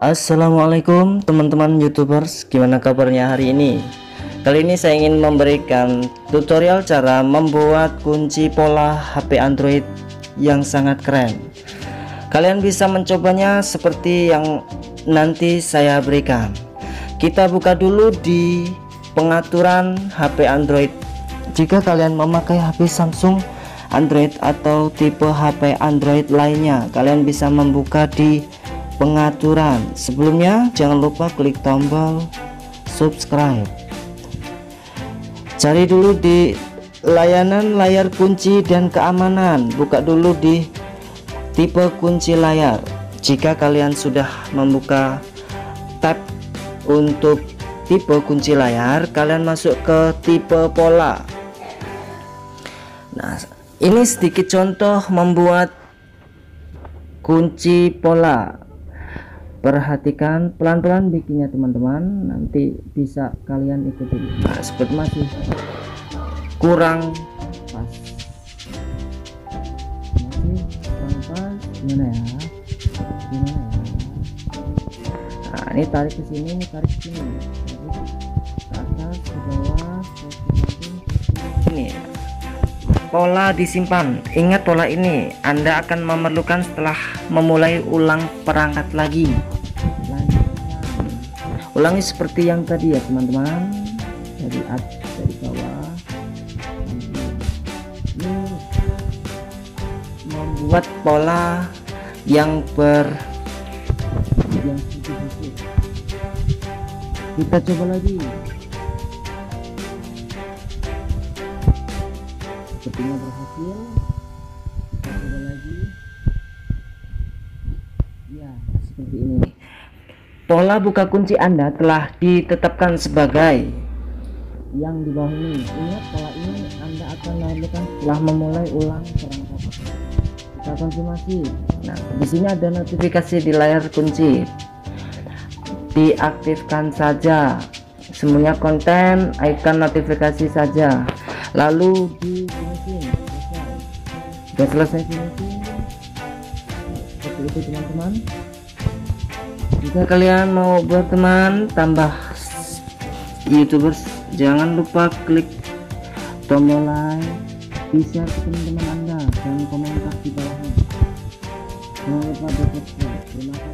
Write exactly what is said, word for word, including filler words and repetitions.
Assalamualaikum teman-teman YouTubers, gimana kabarnya hari ini? Kali ini saya ingin memberikan tutorial cara membuat kunci pola H P Android yang sangat keren. Kalian bisa mencobanya seperti yang nanti saya berikan. Kita buka dulu di pengaturan H P Android. Jika kalian memakai H P Samsung Android atau tipe H P Android lainnya, kalian bisa membuka di pengaturan. Sebelumnya jangan lupa klik tombol subscribe. Cari dulu di layanan layar kunci dan keamanan, buka dulu di tipe kunci layar. Jika kalian sudah membuka tab untuk tipe kunci layar, kalian masuk ke tipe pola. Nah, ini sedikit contoh membuat kunci pola. Perhatikan pelan-pelan bikinnya teman-teman, nanti bisa kalian ikutin. Nah, seperti masih kurang pas, masih kurang pas, gimana ya, gimana ya. Nah, ini tarik ke sini, ini tarik ke sini, ke atas, ke bawah, ke samping, ke sini. Pola disimpan. Ingat pola ini Anda akan memerlukan setelah memulai ulang perangkat lagi. Ulangi seperti yang tadi ya teman-teman, dari atas, dari bawah. Ini membuat pola yang ber yang sedikit. Kita coba lagi. Sepertinya berhasil. Kita coba lagi. Ya, seperti ini. Pola buka kunci Anda telah ditetapkan sebagai yang di bawah ini. Ingat, pola ini Anda akan lakukan setelah memulai ulang perangkat. Kita konfirmasi. Nah, di sini ada notifikasi di layar kunci. Diaktifkan saja. Semuanya konten, icon notifikasi saja. Lalu di finishing, selesai. Sudah selesai finishing. Seperti itu teman-teman. Jika kalian mau berteman tambah YouTubers, jangan lupa klik tombol like, share ke teman-teman Anda, dan komentar di bawahnya. Jangan lupa subscribe. Terima kasih.